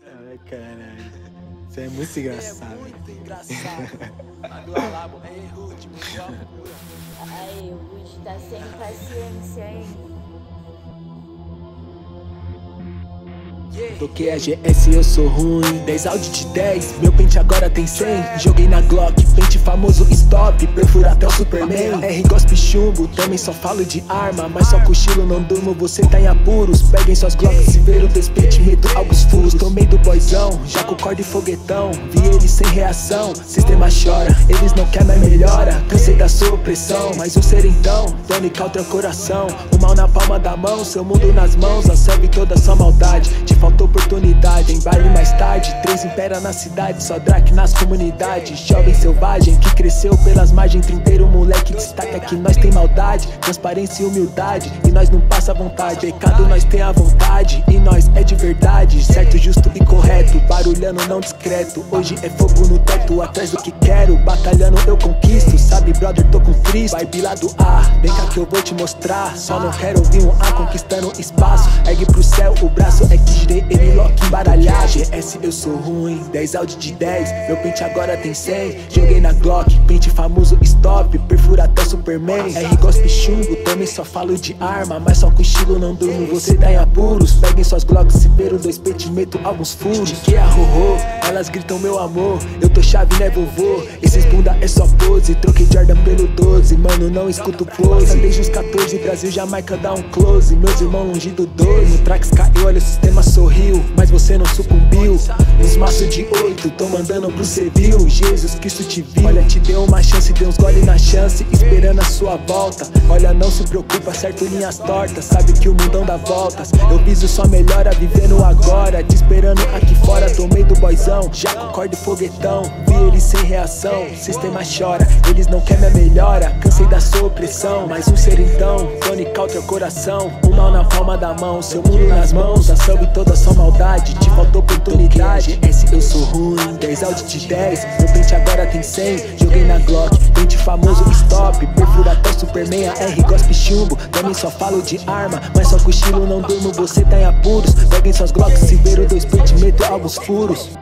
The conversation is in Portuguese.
Ai, caralho. Isso é muito engraçado. É muito engraçado. Manda o alabo, ei, Ruth, muito apura. Aí, o Ruth tá sem paciência, hein? Toquei a GS, eu sou ruim. 10 áudio de 10, meu pente agora tem 100. Joguei na Glock, pente famoso stop. Perfura até o Superman. R gospe chumbo, também só falo de arma. Mas só cochilo, não durmo, você tá em apuros. Peguem suas Glocks, se ver o despente, meto alguns furos. Tomei do boyzão, já com corda e foguetão. Vi eles sem reação, sistema chora. Eles não querem, mas melhora. Cansei da sua opressão, mas o ser então Tony Caltra coração, o mal na palma da mão, seu mundo nas mãos, absorve toda sua maldade. Falta oportunidade, em baile mais tarde 3 impera na cidade, só Drake nas comunidades. Jovem selvagem que cresceu pelas margens, trinteiro moleque destaca que nós tem maldade, transparência e humildade, e nós não passa vontade. Pecado nós tem a vontade, e nós é de verdade. Certo, justo e correto, barulhando não discreto. Hoje é fogo no teto, atrás do que quero, batalhando eu conquisto. Sabe brother, tô com Cristo, vibe lá do A, vem cá que eu vou te mostrar. Só não quero ouvir um A conquistando espaço. Ergue pro céu, o braço é que girei ele lock embaralhado. GS eu sou ruim, 10 áudio de 10, meu pente agora tem 100. Joguei na Glock, pente famoso stop, perfura até o Superman. R gospe chumbo, também só falo de arma. Mas só com estilo não durmo, você tá em apuros. Peguem suas Glocks, se ver o 2 pente, meto alguns furos. Que a rorô, elas gritam meu amor. Eu tô chave, né vovô, esses bunda é só pose. Troquei Jordan pelo 12, mano não escuto close. Desde os 14, Brasil, Jamaica dá um close. Meus irmãos longe do 12, no Trax caiu, olha o sistema sorriu, mas você não sucumbiu. Nos maços de 8, tô mandando pro civil. Jesus Cristo te viu, olha, te deu uma chance, deu uns gole na chance, esperando a sua volta. Olha, não se preocupa, certo linhas tortas, sabe que o mundão dá voltas. Eu viso só melhora, vivendo agora, te esperando aqui fora. Tomei do boyzão, já com corda e foguetão. Vi eles sem reação, sistema chora, eles não querem minha melhora. Cansei da sua opressão, mais um ser então Tony Caltra coração, o mal na palma da mão, seu mundo nas mãos, absorve toda sua maldade. Te faltou oportunidade, GS eu sou ruim, 10 áudio de 10, meu pente agora tem 100. Joguei na Glock, pente famoso stop, perfura até o Superman. A R gospe chumbo, também só falo de arma. Mas só com estilo não durmo, você tá em apuros. Peguem suas Glocks, se ver o 2 pente, meto alguns furos.